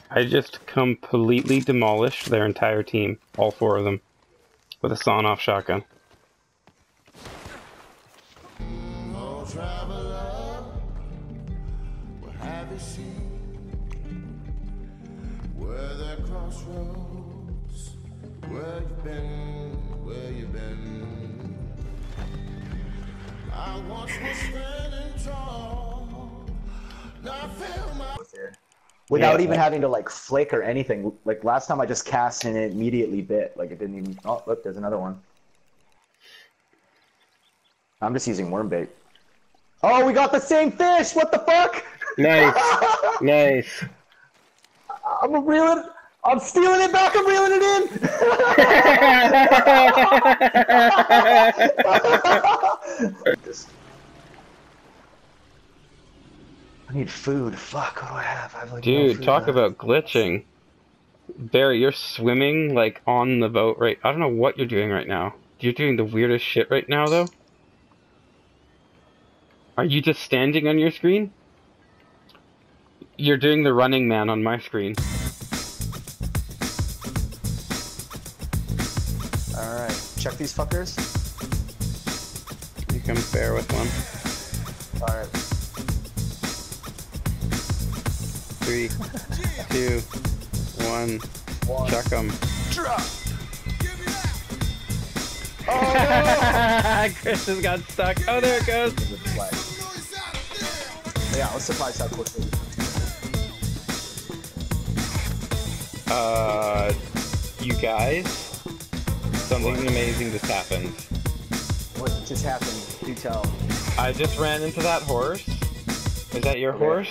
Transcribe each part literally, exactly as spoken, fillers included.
I just completely demolished their entire team, all four of them, with a sawn-off shotgun. Oh, traveler, what have you seen? Where the crossroads, where you been, where you been? I once was standing tall, now I feel my... Without Yeah. even having to like flick or anything. Like last time I just cast and it immediately bit. Like it didn't even. Oh, look, there's another one. I'm just using worm bait. Oh, we got the same fish! What the fuck? Nice! Nice! I'm reeling. I'm stealing it back. I'm reeling it in. I need food. Fuck, what do I have? I have like no Dude, food talk left. about glitching. Barry, you're swimming, like, on the boat right... I don't know what you're doing right now. You're doing the weirdest shit right now, though. Are you just standing on your screen? You're doing the running man on my screen. Alright, check these fuckers. You come fair with one. Alright. Three, two, one, One. chuck 'em. Drop! Oh, Chris has got stuck. Oh, there it goes. Yeah, let's supply side quickly. Uh, you guys, something amazing just happened. What just happened? Do tell. I just ran into that horse. Is that your Okay. horse?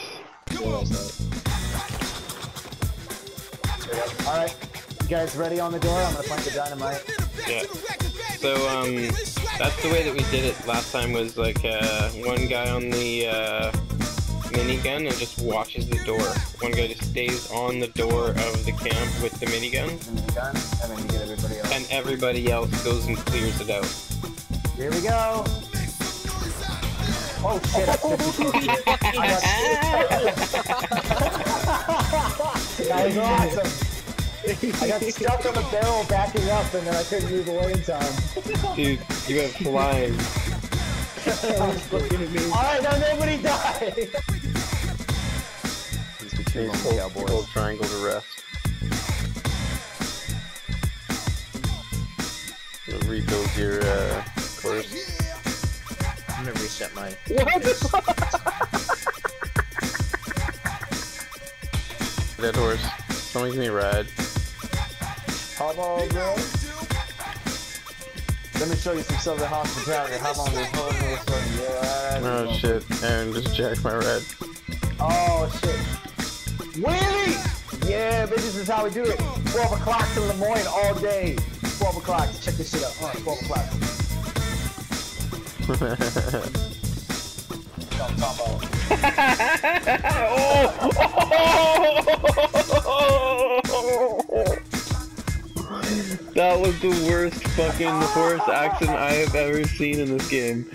Alright, you guys ready on the door? I'm gonna plant the dynamite. Yeah. So, um, that's the way that we did it last time was like, uh, one guy on the, uh, minigun and just watches the door. One guy just stays on the door of the camp with the minigun. Minigun, and then you get everybody else. And everybody else goes and clears it out. Here we go! Oh shit, I That was awesome! I got stuck on the barrel backing up and then I couldn't move away in time. Dude, you went flying. Alright, now nobody died! Please hold, hold triangle to rest. It'll rebuild your, uh, course. I'm gonna reset mine. What the fuck? Dead horse. Someone give me a ride. Come on, bro. Let me show you some Southern hospitality. How long this whole thing is? Yeah. Oh shit, Aaron just jacked my red. Oh shit. Wheelie! Yeah, bitch, this is how we do it. twelve o'clock till Des Moines all day. twelve o'clock. Check this shit out. Alright, twelve o'clock. That was the worst fucking horse action I have ever seen in this game.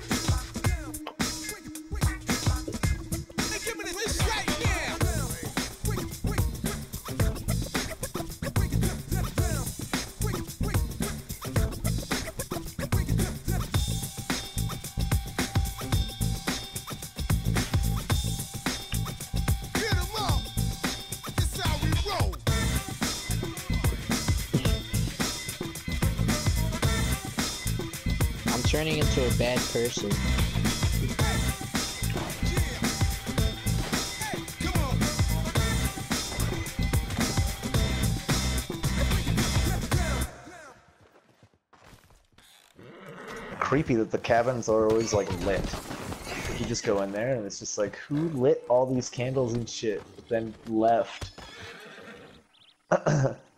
I'm turning into a bad person. Creepy that the cabins are always like lit. You just go in there and it's just like, who lit all these candles and shit, then left?